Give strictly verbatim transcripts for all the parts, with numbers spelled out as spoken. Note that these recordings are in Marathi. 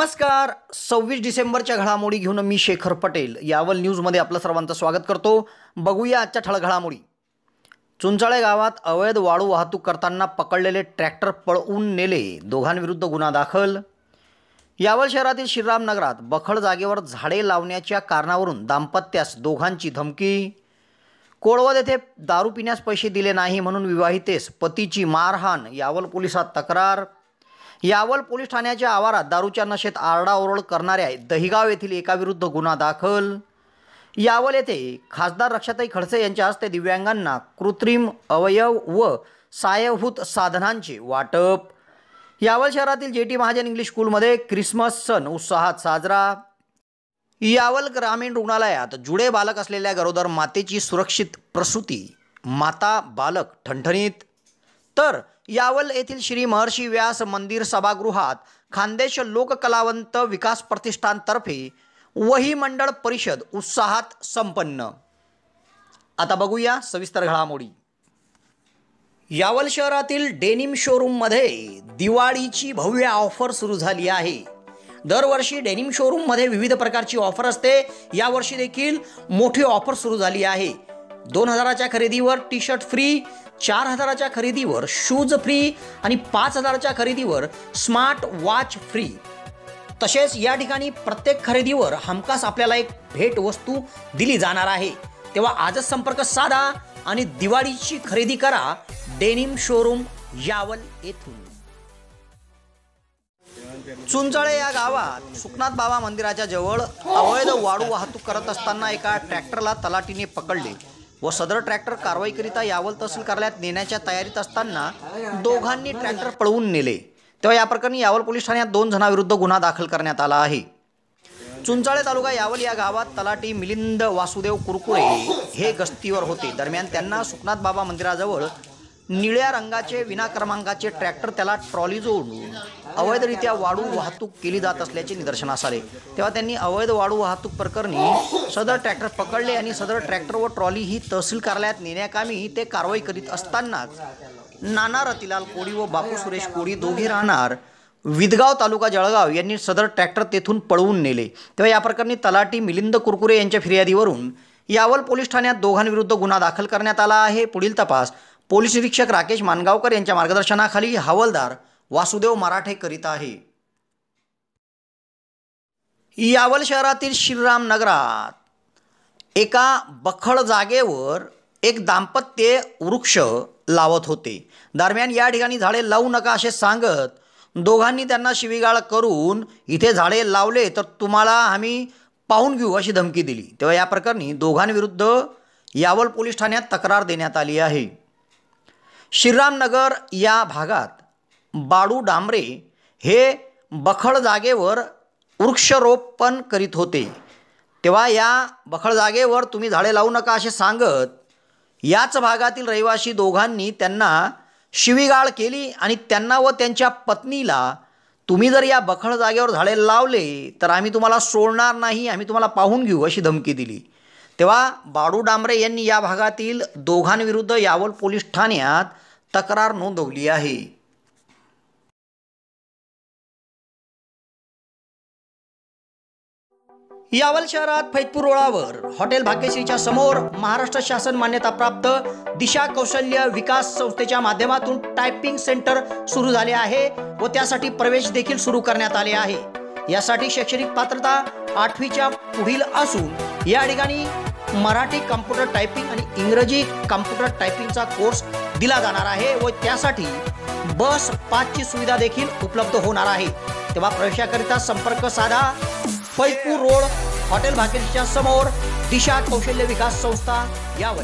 नमस्कार. सव्वीस डिसेंबरच्या घडामोडी घेऊन मी शेखर पटेल यावल न्यूजमध्ये आपलं सर्वांचं स्वागत करतो. बघूया आजच्या ठळक घडामोडी. चुंचाळे गावात अवैध वाळू वाहतूक करताना पकडलेले ट्रॅक्टर पळवून नेले, दोघांविरुद्ध गुन्हा दाखल. यावल शहरातील श्रीरामनगरात बखळ जागेवर झाडे लावण्याच्या कारणावरून दाम्पत्यास दोघांची धमकी. कोळवद येथे दारू पिण्यास पैसे दिले नाही म्हणून विवाहितेस पतीची मारहाण, यावल पोलिसात तक्रार. यावल पोलीस ठाण्याच्या आवारात दारूच्या नशेत आरडाओरड करणाऱ्या दहिगाव येथील एकाविरुद्ध गुन्हा दाखल. यावल येथे खासदार रक्षाताई खडसे यांच्या हस्ते दिव्यांगांना कृत्रिम अवयव व सहाय्यभूत साधनांचे वाटप. यावल शहरातील जे टी महाजन इंग्लिश स्कूलमध्ये ख्रिसमस सण उत्साहात साजरा. यावल ग्रामीण रुग्णालयात जुळे बालक असलेल्या गरोदर मातेची सुरक्षित प्रसूती, माता बालक ठणठणीत. तर यावल येथील श्री महर्षी व्यास मंदिर सभागृहात खानदेश लोककलावंत विकास प्रतिष्ठानतर्फे वही मंडळ परिषद उत्साहात संपन्न. आता बघूया सविस्तर घडामोडी. यावल शहरातील डेनिम शोरूममध्ये दिवाळीची भव्य ऑफर सुरू झाली आहे. दरवर्षी डेनिम शोरूममध्ये विविध प्रकारची ऑफर असते. यावर्षी देखील मोठी ऑफर सुरू झाली आहे. दोन हजाराच्या खरेदीवर टी शर्ट फ्री, चार हजाराच्या खरेदीवर शूज फ्री आणि पाच हजाराच्या खरेदीवर स्मार्ट वॉच फ्री. तसेच या ठिकाणी प्रत्येक खरेदीवर हमखास आपल्याला एक भेट वस्तू दिली जाणार आहे. तेव्हा आजच संपर्क साधा आणि दिवाळीची खरेदी करा डेनिम शोरूम यावल येथून. चुंचाळे या गावात सुखनाथ बाबा मंदिराच्या जवळ अवैध वाळू वाहतूक करत असताना एका ट्रॅक्टरला तलाठीने पकडले व सदर ट्रॅक्टर कारवाईकरिता यावल तहसील कार्यालयात नेण्याच्या तयारीत असताना दोघांनी ट्रॅक्टर पळवून नेले. तेव्हा या प्रकरणी यावल पोलीस ठाण्यात दोन जणांविरुद्ध गुन्हा दाखल करण्यात आला आहे. चुंचाळे तालुका यावल या गावात तलाठी मिलिंद वासुदेव कुरकुळे हे गस्तीवर होते. दरम्यान त्यांना सुखनाथ बाबा मंदिराजवळ निळ्या रंगाचे विना क्रमांकाचे ट्रॅक्टर त्याला ट्रॉली जोडून अवैधरित्या वाळू वाहतूक केली जात असल्याचे निदर्शनास आले. तेव्हा त्यांनी अवैध वाळू वाहतूक प्रकरणी सदर ट्रॅक्टर पकडले आणि सदर ट्रॅक्टर व ट्रॉली ही तहसील कार्यालयात नेण्याकामी ते कारवाई करीत असतानाच नाना रतिलाल कोडी व बापू सुरेश कोडी दोघे राहणार विदगाव तालुका जळगाव यांनी सदर ट्रॅक्टर तेथून पळवून नेले. तेव्हा या प्रकरणी तलाठी मिलिंद कुरकुरे यांच्या फिर्यादीवरून यावल पोलीस ठाण्यात दोघांविरुद्ध गुन्हा दाखल करण्यात आला आहे. पुढील तपास पोलीस निरीक्षक राकेश मानगावकर यांच्या मार्गदर्शनाखाली हवालदार वासुदेव मराठे करीत आहे. यावल शहरातील श्रीरामनगरात एका बखळ जागेवर एक दाम्पत्य वृक्ष लावत होते. दरम्यान या ठिकाणी झाडे लावू नका असे सांगत दोघांनी त्यांना शिवीगाळ करून इथे झाडे लावले तर तुम्हाला आम्ही पाहून घेऊ अशी धमकी दिली. तेव्हा या प्रकरणी दोघांविरुद्ध यावल पोलीस ठाण्यात तक्रार देण्यात आली आहे. श्रीरामनगर या भागात बाळू डांबरे हे बखळ जागेवर वृक्षारोपण करीत होते. तेव्हा या बखळ जागेवर तुम्ही झाडे लावू नका असे सांगत याच भागातील रहिवासी दोघांनी त्यांना शिवीगाळ केली आणि त्यांना व त्यांच्या पत्नीला तुम्ही जर या बखळ जागेवर झाडे लावले तर आम्ही तुम्हाला सोडणार नाही, आम्ही तुम्हाला पाहून घेऊ अशी धमकी दिली. तेव्हा बाळू डांबरे यांनी या भागातील दोघांविरुद्ध यावल पोलीस ठाण्यात तक्रार नोंदवली आहे. यावल शहरात फैजपूर रोडावर हॉटेल भाग्यश्रीच्या समोर महाराष्ट्र शासन मान्यताप्राप्त दिशा कौशल्य विकास संस्थेच्या माध्यमातून टायपिंग सेंटर सुरू झाले आहे व त्यासाठी प्रवेश देखील सुरू करण्यात आले आहे. यासाठी शैक्षणिक पात्रता आठवीच्या पुढील असून या ठिकाणी मराठी कम्प्युटर टायपिंग आणि इंग्रजी कम्प्युटर टायपिंगचा कोर्स दिला जाणार आहे व त्यासाठी बस पासची सुविधा देखील उपलब्ध होणार आहे. तेव्हा प्रवेशाकरिता संपर्क साधा फैजपूर रोड हॉटेल भाग्यश्रीच्या समोर दिशा कौशल्य विकास संस्था यावल.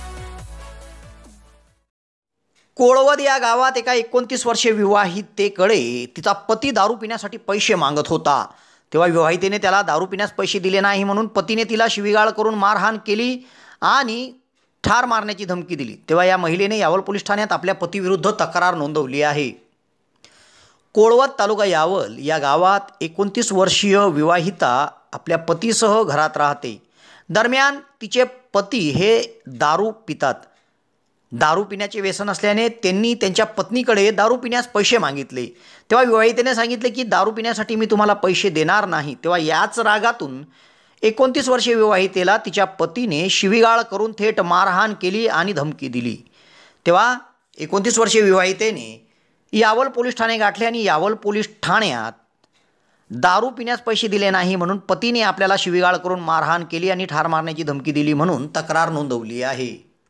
कोळवद या गावात एका एकोणतीस वर्षीय विवाहितेकडे तिचा पती दारू पिण्यासाठी पैसे मागत होता. तेव्हा विवाहितेने त्याला दारू पिण्यास पैसे दिले नाही म्हणून पतीने तिला शिवीगाळ करून मारहाण केली आणि ठार मारण्याची धमकी दिली. तेव्हा या महिलेने यावल पोलीस ठाण्यात आपल्या पतीविरुद्ध तक्रार नोंदवली आहे. कोळवद तालुका यावल या गावात एकोणतीस वर्षीय विवाहिता आपल्या पतीसह घरात राहते. दरम्यान तिचे पती हे दारू पितात. दारू पिण्याचे व्यसन असल्याने त्यांनी त्यांच्या पत्नीकडे दारू पिण्यास पैसे मागितले। तेव्हा विवाहितेने सांगितले की दारू पिण्यासाठी मी तुम्हाला पैसे देणार नाही। तेव्हा याच रागातून एकोणतीस वर्षीय विवाहितेला तिच्या पतीने शिवीगाळ करून थेट मारहाण केली आणि धमकी दिली। तेव्हा एकोणतीस वर्षीय विवाहितेने यावल पोलीस ठाणे गाठले आणि यावल पोलीस ठाण्यात दारू पिण्यास पैसे दिले नाही म्हणून पतीने आपल्याला शिवीगाळ करून मारहाण केली आणि ठार मारण्याची धमकी दिली म्हणून तक्रार नोंदवली आहे।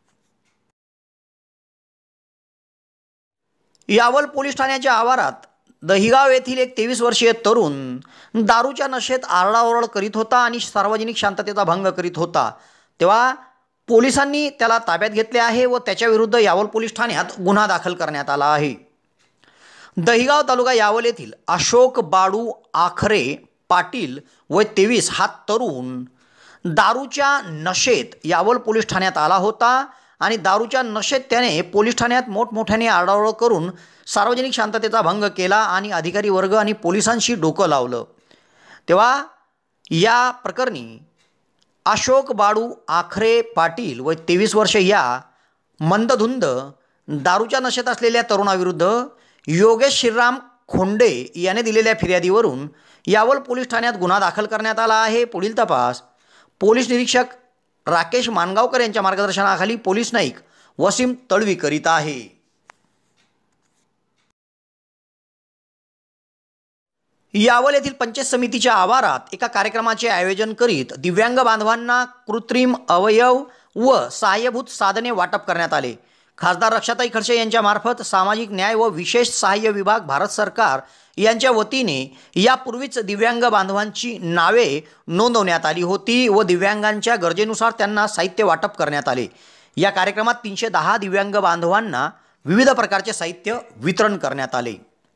यावल पोलीस ठाण्याच्या आवारात दहिगाव येथील एक तेवीस वर्षीय तरुण दारूच्या नशेत आरडाओरड करीत होता आणि सार्वजनिक शांततेचा भंग करीत होता। तेव्हा पोलिसांनी त्याला ताब्यात घेतले आहे व त्याच्याविरुद्ध यावल पोलीस ठाण्यात गुन्हा दाखल करण्यात आला आहे। दहिगाव तालुका यावल येथील अशोक बाडू आखरे पाटील वय तेवीस हा तरुण दारूच्या नशेत यावल पोलीस ठाण्यात आला होता आणि दारूच्या नशेत त्याने पोलीस ठाण्यात मोठमोठ्याने आरडाओरड करून सार्वजनिक शांततेचा भंग केला आणि अधिकारी वर्ग आणि पोलिसांशी डोकं लावलं। तेव्हा या प्रकरणी अशोक बाडू आखरे पाटील व तेवीस वर्ष या मंदधुंद दारूच्या नशेत असलेल्या तरुणाविरुद्ध योगेश श्रीराम खोंडे याने दिलेल्या फिर्यादीवरून यावल पोलीस ठाण्यात गुन्हा दाखल करण्यात आला आहे। पुढील तपास पोलीस निरीक्षक राकेश मानगावकर यांच्या मार्गदर्शनाखाली पोलीस नाईक वसीम तळवी करीत आहे। यावल येथील पंचायत समितीच्या आवारात एका कार्यक्रमाचे आयोजन करीत दिव्यांग बांधवांना कृत्रिम अवयव व सहाय्यभूत साधने वाटप करण्यात आले। खासदार रक्षाताई खडसे यांच्या मार्फत सामाजिक न्याय व विशेष सहाय्य विभाग भारत सरकार यांच्या वतीने यापूर्वीच दिव्यांग बांधवांची नावे नोंदवण्यात आली होती व दिव्यांगांच्या गरजेनुसार त्यांना साहित्य वाटप करण्यात आले। या कार्यक्रमात तीनशे दहा दिव्यांग बांधवांना विविध प्रकारचे साहित्य वितरण करण्यात आले।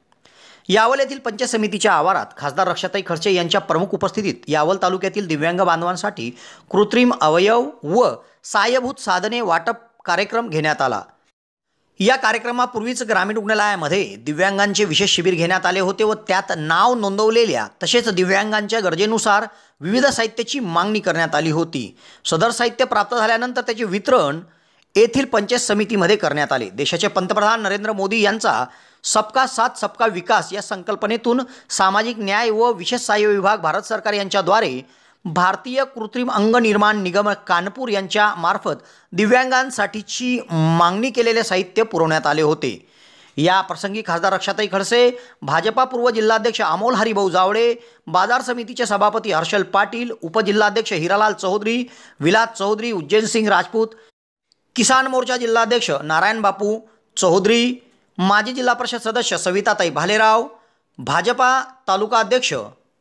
यावल येथील पंचायत समितीच्या आवारात खासदार रक्षाताई खडसे यांच्या प्रमुख उपस्थितीत यावल तालुक्यातील दिव्यांग बांधवांसाठी कृत्रिम अवयव व सहाय्यभूत साधने वाटप कार्यक्रम घेण्यात आला। या कार्यक्रमापूर्वीच ग्रामीण रुग्णालयामध्ये दिव्यांगांचे विशेष शिबिर घेण्यात आले होते व त्यात नाव नोंदवलेल्या तसेच दिव्यांगांच्या गरजेनुसार विविध साहित्याची मागणी करण्यात आली होती। सदर साहित्य प्राप्त झाल्यानंतर त्याचे वितरण येथील पंचायत समितीमध्ये करण्यात आले। देशाचे पंतप्रधान नरेंद्र मोदी यांचा सबका साथ सबका विकास या संकल्पनेतून सामाजिक न्याय व विशेष सहाय्य विभाग भारत सरकार यांच्याद्वारे भारतीय कृत्रिम अंग निर्माण निगम कानपूर यांच्या मार्फत दिव्यांगांसाठीची मागणी केलेले साहित्य पुरवण्यात आले होते। या प्रसंगी खासदार रक्षाताई खडसे, भाजपा पूर्व जिल्हाध्यक्ष अमोल हरिभाऊ जावडे, बाजार समितीचे सभापती हर्षल पाटील, उपजिल्हाध्यक्ष हिरालाल चौधरी, विलास चौधरी, उज्जैन सिंग राजपूत, किसान मोर्चा जिल्हाध्यक्ष नारायण बापू चौधरी, माजी जिल्हा परिषद सदस्य सविताताई भालेराव, भाजपा तालुका अध्यक्ष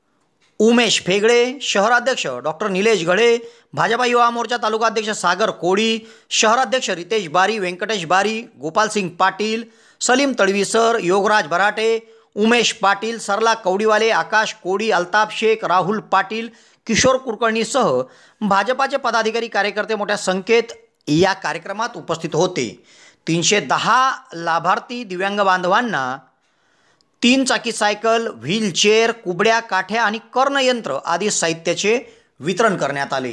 उमेश फेगडे, शहराध्यक्ष डॉक्टर निलेश घडे, भाजपा युवा मोर्चा तालुका अध्यक्ष सागर कोडी, शहराध्यक्ष रितेश बारी, व्यंकटेश बारी, गोपाल सिंग पाटील, सलीम तळवीसर, योगराज बराटे, उमेश पाटील, सरला कवडीवाले, आकाश कोडी, अल्ताफ शेख, राहुल पाटील, किशोर कुलकर्णीसह भाजपाचे पदाधिकारी कार्यकर्ते मोठ्या संख्येत या कार्यक्रमात उपस्थित होते। तीनशे दहा लाभार्थी दिव्यांग बांधवांना तीन चाकी सायकल, व्हीलचेअर, कुबड्या, काठ्या आणि कर्णयंत्र आदी साहित्याचे वितरण करण्यात आले।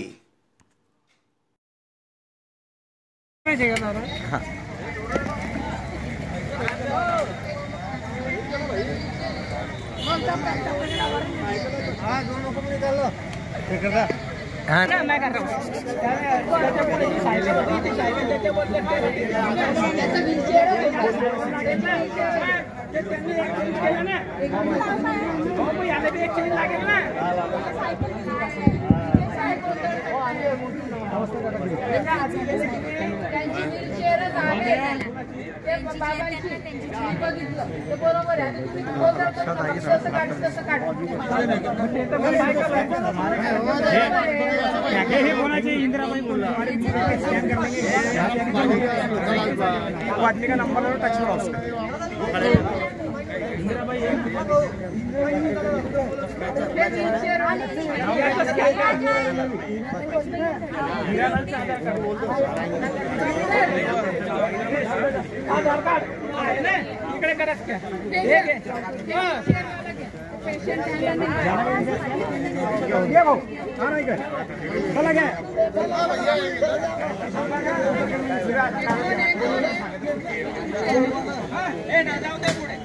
मैं कर रहा हूँ बरोबर आहे हे कोणाचे इंदिराबाई वाटली का नंबरवर टच इंदिराबाई आधार कार्ड इकडे करत ये भाऊ हा नाही काय चला घ्या ए ना जाऊ दे पुढे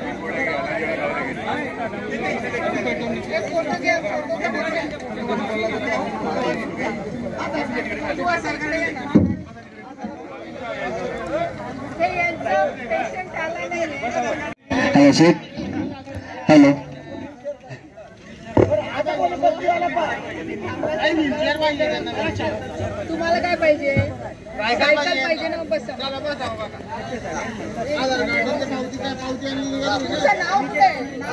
हॅलो तुम्हाला काय पाहिजे सायकल पाहिजे ना बस तुमचं नाव कुठे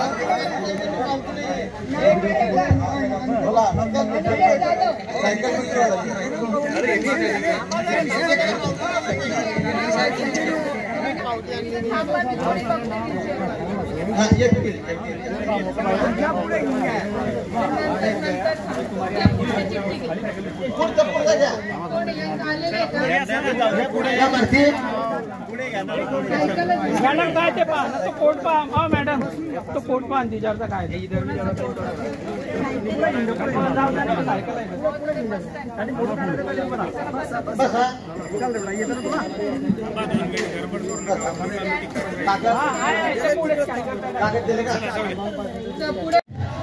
मॅडम काय ते पहा तो कोट पहा हा मॅडम तो कोट पहा तिच्यावरचा काय पुढे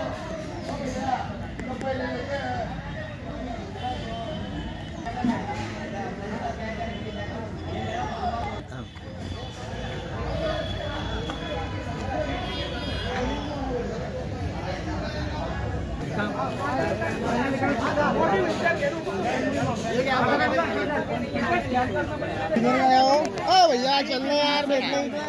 भैया चलना यार बैठ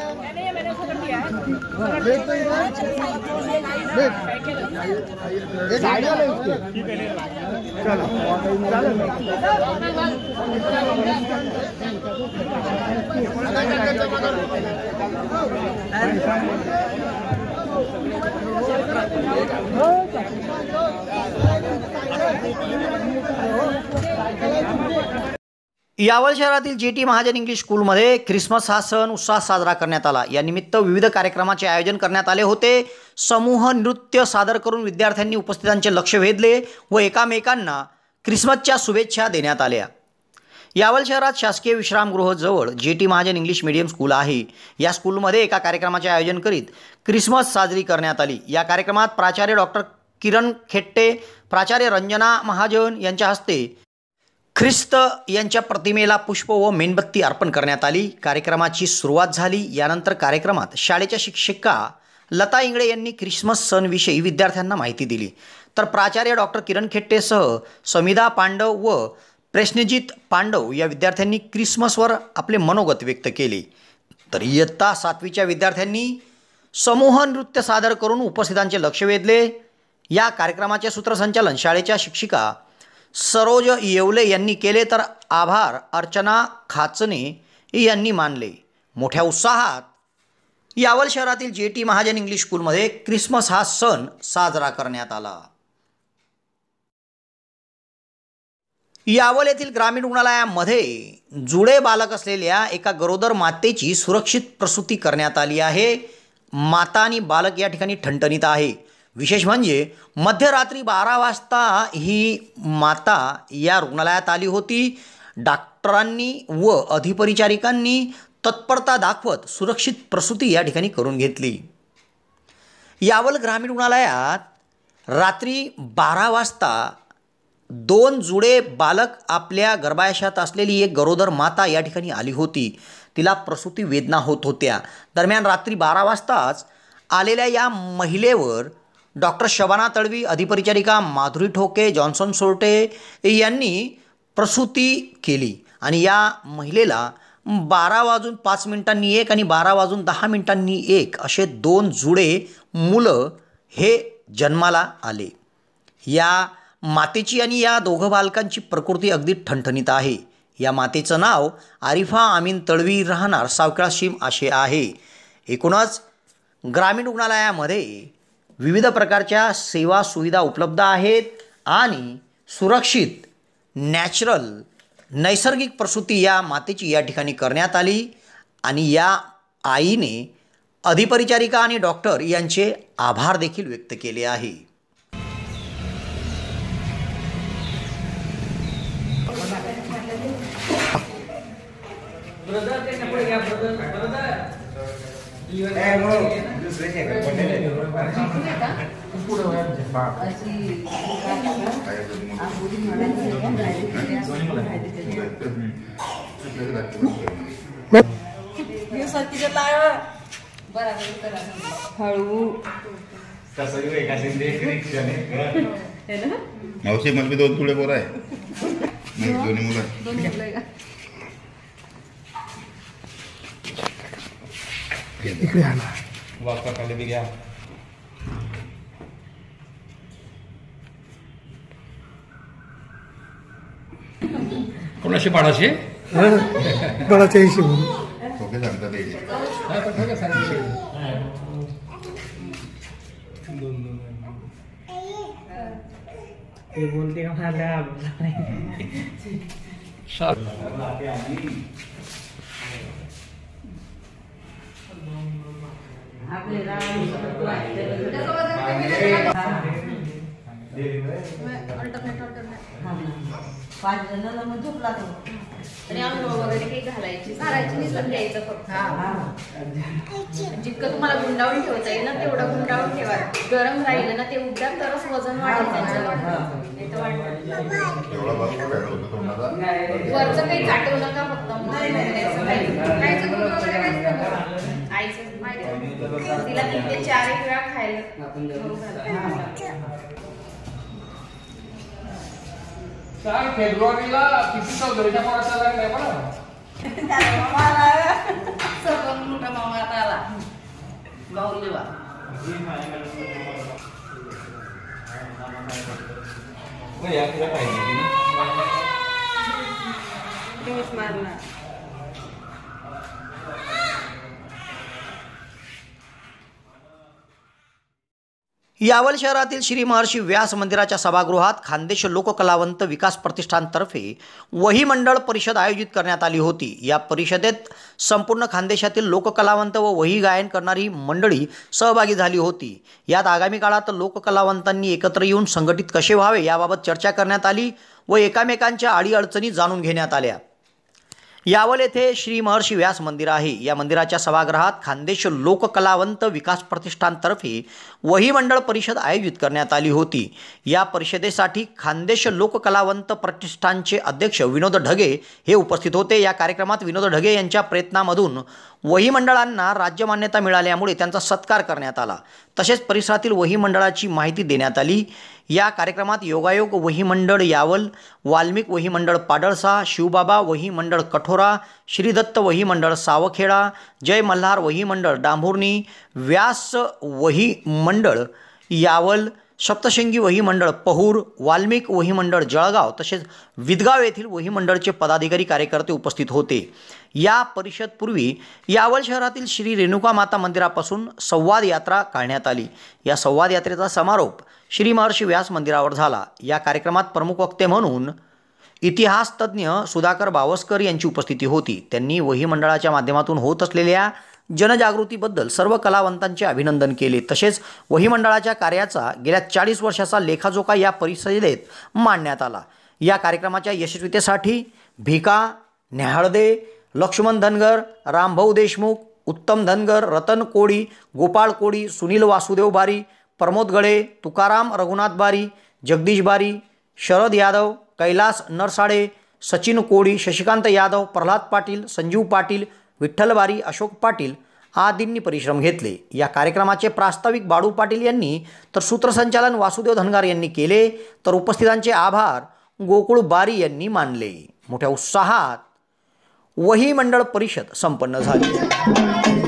यावल शहरातील जे टी महाजन इंग्लिश स्कूलमध्ये ख्रिसमस हा सण उत्साहात साजरा करण्यात आला। या निमित्त विविध कार्यक्रमाचे आयोजन करण्यात आले होते। समूह नृत्य सादर करून विद्यार्थ्यांनी उपस्थितांचे लक्ष वेधले व एकामेकांना ख्रिसमसच्या शुभेच्छा देण्यात आल्या। यावल शहरात शासकीय विश्रामगृह जवळ J T Mahajan English medium school आहे। या स्कूलमध्ये एका कार्यक्रमाचे आयोजन करीत ख्रिसमस साजरी करण्यात आली। या कार्यक्रमात प्राचार्य डॉक्टर किरण खेट्टे, प्राचार्य रंजना महाजन यांच्या हस्ते ख्रिस्त यांच्या प्रतिमेला पुष्प व मेणबत्ती अर्पण करण्यात आली। कार्यक्रमाची सुरुवात झाली। यानंतर कार्यक्रमात शाळेच्या शिक्षिका लता इंगळे यांनी ख्रिसमस सणविषयी विद्यार्थ्यांना माहिती दिली। तर प्राचार्य डॉक्टर किरण खेट्टेसह समिधा पांडव व प्रश्नजित पांडव या विद्यार्थ्यांनी ख्रिसमसवर आपले मनोगत व्यक्त केले। तर इयत्ता सातवीच्या विद्यार्थ्यांनी समूह नृत्य सादर करून उपस्थितांचे लक्ष वेधले। या कार्यक्रमाचे सूत्रसंचालन शाळेच्या शिक्षिका सरोज येवले यांनी केले, तर आभार अर्चना खाचने यांनी मानले। मोठ्या उत्साहात यावल शहरातील जे टी महाजन इंग्लिश स्कूलमध्ये ख्रिसमस हा सण साजरा करण्यात आला। यावल येथील ग्रामीण रुग्णालयामध्ये जुळे बालक असलेल्या एका गरोदर मातेची सुरक्षित प्रसूती करण्यात आली आहे। माता आणि बालक या ठिकाणी ठणठणीत आहे। विशेष म्हणजे मध्यरात्री बारा वाजता ही माता या रुग्णालयात आली होती। डॉक्टरांनी व अधिपरिचारिकांनी तत्परता दाखवत सुरक्षित प्रसूती या ठिकाणी करून घेतली। यावल ग्रामीण रुग्णालयात रात्री बारा वाजता दोन जुळे बालक आपल्या गर्भाशयात असलेली एक गरोदर माता या ठिकाणी आली होती। तिला प्रसूती वेदना होत होत्या। दरम्यान रात्री बारा वाजताच आलेल्या या महिलेवर डॉक्टर शबाना तळवी, अधिपरिचारिका माधुरी ठोके, जॉन्सन सोरटे यांनी प्रसूती केली आणि या महिलेला बारा वाजून पाच मिनिटांनी एक आणि बारा वाजून दहा मिनिटांनी एक असे दोन जुळे मुलं हे जन्माला आले। या मातेची आणि या दोघं बालकांची प्रकृती अगदी ठणठणीत आहे। या मातेचं नाव आरिफा आमीन तळवी, राहणार सावकाळशीम असे आहे। एकूणच ग्रामीण रुग्णालयामध्ये विविध प्रकारच्या सेवा सुविधा उपलब्ध आहेत आणि सुरक्षित नॅचरल नैसर्गिक प्रसूती या मातेची या ठिकाणी करण्यात आली आणि या आईने अधिपरिचारिका आणि डॉक्टर यांचे आभार देखील व्यक्त केले आहे. मावशी मला बी दोन तुळे पोरं आहे. नाही, दोन्ही मुलं. इकडे आला कोणाशी बाळाशी बाळाच्या हिशोबाने ओके सांगतात हे. बोलते का मला पाच जणांना मग झोपला तो आणि आंघोळ वगैरे काही घालायची घालायची नाही पण द्यायचं फक्त. जितकं तुम्हाला गुंडावून ठेवता येईल ना तेवढं गुंडावून ठेवा. गरम राहिलं ना ते उद्या तरच वजन वाढेल त्यांचं. एवढा बरोबर काय होतं तुम्हाला? वरचं काही चाटवू नका फक्त. आईचं दूध वगैरे काहीच नको. आईचं माहिती तिला तीन ते चार एक वेळा खायला सांग फेब्रुवारीला किती चौधरीच्या पोराचा लागलाय बरं. सगळं मोठा मामा आता आला बाहुलीवा. मारला यावल शहरातील श्री महर्षी व्यास मंदिराच्या सभागृहात खानदेश लोककलावंत विकास प्रतिष्ठानतर्फे वही मंडळ परिषद आयोजित करण्यात आली होती. या परिषदेत संपूर्ण खानदेशातील लोककलावंत व वही गायन करणारी मंडळी सहभागी झाली होती. यात आगामी काळात लोककलावंतांनी एकत्र येऊन संघटित कसे व्हावे याबाबत चर्चा करण्यात आली व एकामेकांच्या अडीअडचणी जाणून घेण्यात आल्या. यावल येथे श्री महर्षी व्यास मंदिर आहे. या मंदिराच्या सभागृहात खानदेश लोककलावंत विकास प्रतिष्ठानतर्फे वही मंडळ परिषद आयोजित करण्यात आली होती. या परिषदेसाठी खानदेश लोककलावंत प्रतिष्ठानचे अध्यक्ष विनोद ढगे हे उपस्थित होते. या कार्यक्रमात विनोद ढगे यांच्या प्रयत्नामधून वही मंडळांना राज्य मान्यता मिळाल्यामुळे त्यांचा सत्कार करण्यात आला. तसेच परिसरातील वही मंडळाची माहिती देण्यात आली. या कार्यक्रमात योगायोग वही मंडळ यावल, वाल्मिक वही मंडळ पाडळसा, शिवबाबा वही मंडळ कठोरा, श्रीदत्त वही मंडळ सावखेडा, जय मल्हार वही मंडळ डांभुर्णी, व्यास वही मंडळ यावल, सप्तशृंगी वही मंडळ पहूर, वाल्मिक वही मंडळ जळगाव तसेच विदगाव येथील वही मंडळचे पदाधिकारी कार्यकर्ते उपस्थित होते. या परिषदपूर्वी यावल शहरातील श्री रेणुका माता मंदिरापासून संवाद यात्रा काढण्यात आली. या संवाद यात्रेचा समारोप श्री महर्षी व्यास मंदिरावर झाला. या कार्यक्रमात प्रमुख वक्ते म्हणून इतिहास तज्ज्ञ सुधाकर बावस्कर यांची उपस्थिती होती. त्यांनी वही मंडळाच्या माध्यमातून होत असलेल्या जनजागृतीबद्दल सर्व कलावंतांचे अभिनंदन केले. तसेच वही मंडळाच्या कार्याचा गेल्या चाळीस वर्षाचा लेखाजोखा या परिषदेत मांडण्यात आला. या कार्यक्रमाच्या यशस्वीतेसाठी भिका न्याहळदे, लक्ष्मण धनगर, रामभाऊ देशमुख, उत्तम धनगर, रतन कोळी, गोपाळ कोळी, सुनील वासुदेव बारी, प्रमोद गळे, तुकाराम रघुनाथ बारी, जगदीश बारी, शरद यादव, कैलास नरसाडे, सचिन कोळी, शशिकांत यादव, प्रल्हाद पाटील, संजीव पाटील, विठ्ठल बारी, अशोक पाटील आदींनी परिश्रम घेतले. या कार्यक्रमाचे प्रास्ताविक बाळू पाटील यांनी तर सूत्रसंचालन वासुदेव धनगार यांनी केले. तर उपस्थितांचे आभार गोकुळ बारी यांनी मानले. मोठ्या उत्साहात वही मंडळ परिषद संपन्न झाली.